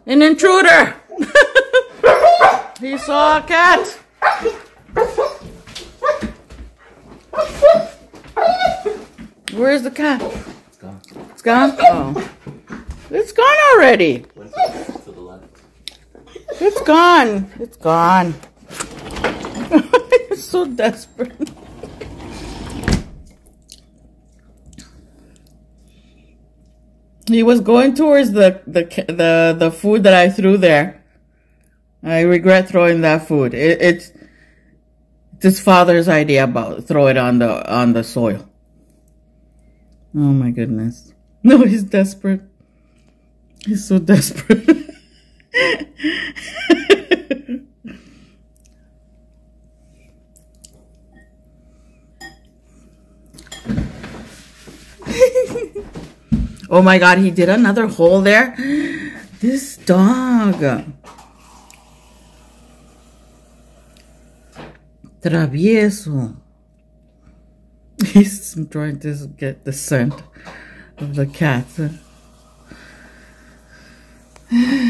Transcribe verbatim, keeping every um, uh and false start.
An intruder! He saw a cat! Where's the cat? It's gone. It's gone? Oh. It's gone already. Went to the left. It's gone. It's gone. You're so desperate. He was going towards the, the the the food that I threw there. I regret throwing that food. It, it's it's his father's idea about throw it on the on the soil. Oh my goodness! No, he's desperate. He's so desperate. Oh my God, he did another hole there. This dog. Travieso. He's trying to get the scent of the cat.